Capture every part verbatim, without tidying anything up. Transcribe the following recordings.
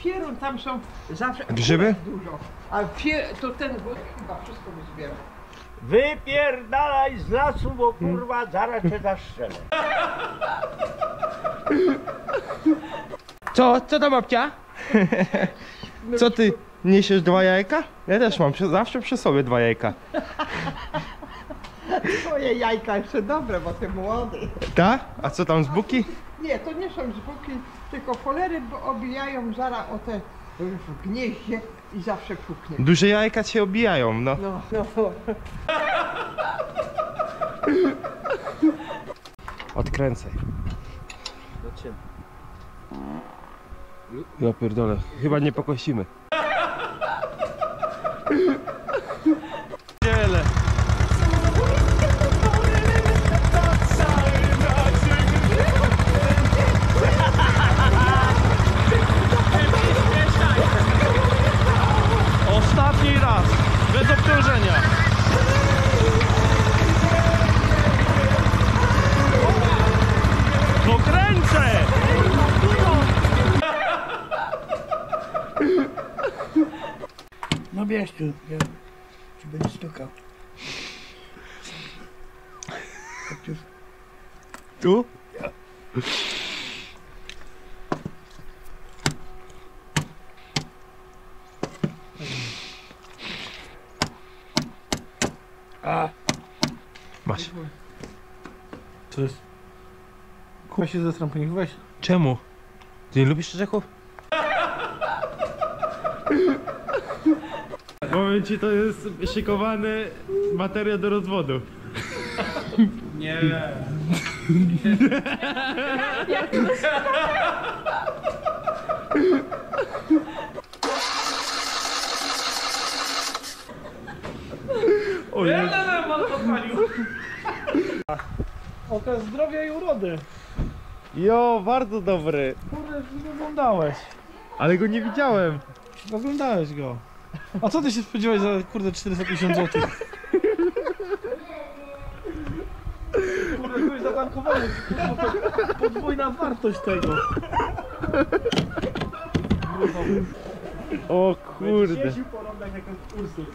pierun tam są zawsze grzyby? Dużo. A pier, to ten wód chyba wszystko wyzbiera. Wypierdalaj z lasu, bo kurwa zaraz cię zastrzelę. Co? Co to babcia? Co ty? Niesiesz dwa jajka? Ja też mam przy, zawsze przy sobie dwa jajka. Twoje jajka jeszcze dobre, bo ty młody. Tak? A co tam z buki? Nie, to nie są zbuki, tylko folery bo obijają zaraz o te w gnieździe i zawsze puknie. Duże jajka cię obijają, no. No, no. Odkręcaj. Ja pierdolę, chyba nie pokosimy. Wiele. Ostatni raz, bez obciążenia. No kręcę! No bierz tu, ja ci będę stukał. Już. Tu? A, Masz. co jest? Kuba się zastram po nich, weź. Czemu? Ty nie lubisz szczerzeków? Powiem ci, to jest szykowany materiał do rozwodu. Nie. O nie. Okaz zdrowia i urody. Jo, bardzo dobry. Kurde, nie oglądałeś. Ale go nie widziałem. Oglądałeś go. A co ty się spodziewałeś za kurde czterysta pięćdziesiąt złotych? Kurde, byłeś zatankowany. Podwójna wartość tego. O kurde. Jeździł po rondach jak Ursus.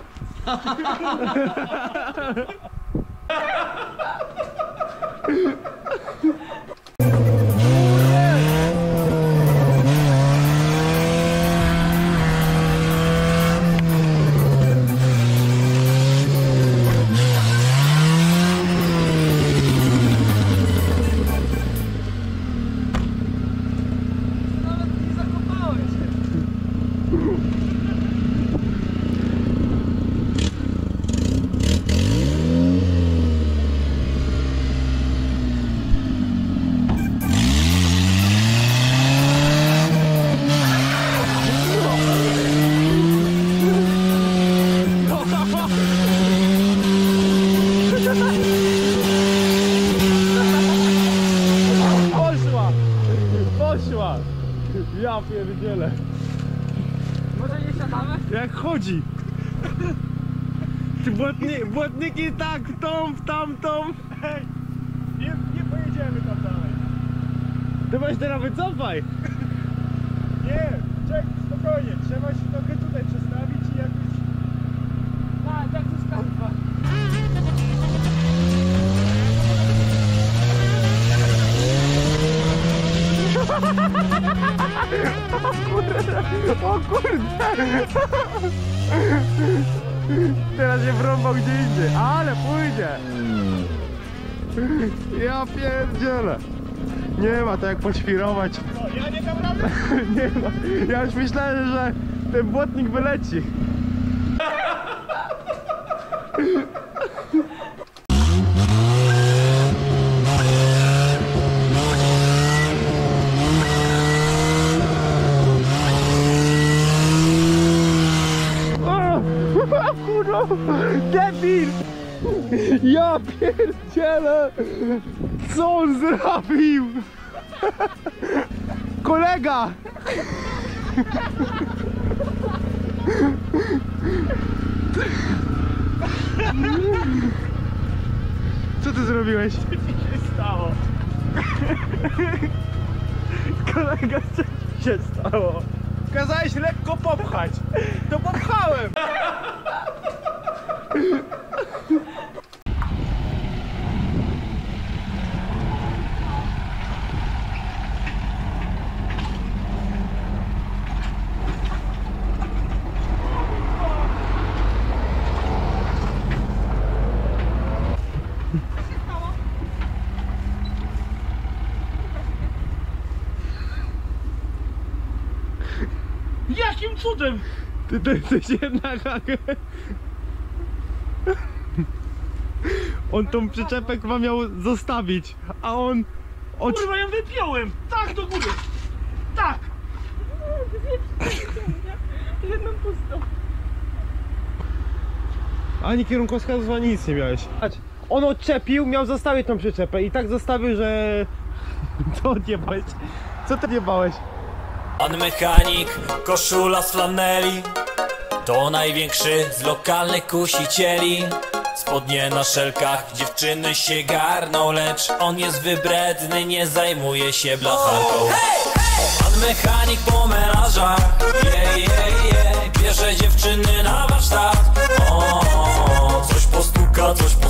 Poszła! Poszła! Ja pierdzielę. Może nie siadamy? Jak chodzi? Ty błotni, błotniki tak w tą, w tamtą. Hej, nie, nie pojedziemy tam dalej. Ty weź teraz wycofaj. Nie, czek, spokojnie, trzeba się trochę tutaj przestawić i jakoś... Tak, tak to skarpa. O kurde! Teraz się wrąbał gdzie indziej, ale pójdzie! Ja pierdzielę! Nie ma to jak poćwirować. No, ja nie dam rady. Nie ma. Ja już myślałem, że ten błotnik wyleci. Kurwa! Debil! Ja pierdzielę! Co on zrobił? Kolega! Co ty zrobiłeś? Co ci się stało? Kolega, co ci się stało? Kazałeś lekko popchać. To popchałem. Jakim cudem? Ty to jesteś jednak... On tą przyczepę chyba miał zostawić, a on... Od... Kurwa, ją wypiąłem! Tak, do góry! Tak! Jedną pustą. Ani kierunkowskazu, ani nic nie miałeś. On odczepił, miał zostawić tą przyczepę i tak zostawił, że... Co odjebałeś? Co ty odjebałeś? Pan mechanik, koszula z flaneli, to największy z lokalnych kusicieli. Spodnie na szelkach, dziewczyny się garną, lecz on jest wybredny, nie zajmuje się blacharką. Pan mechanik po melanżach, je, je, je, bierze dziewczyny na warsztat. O, coś postuka, coś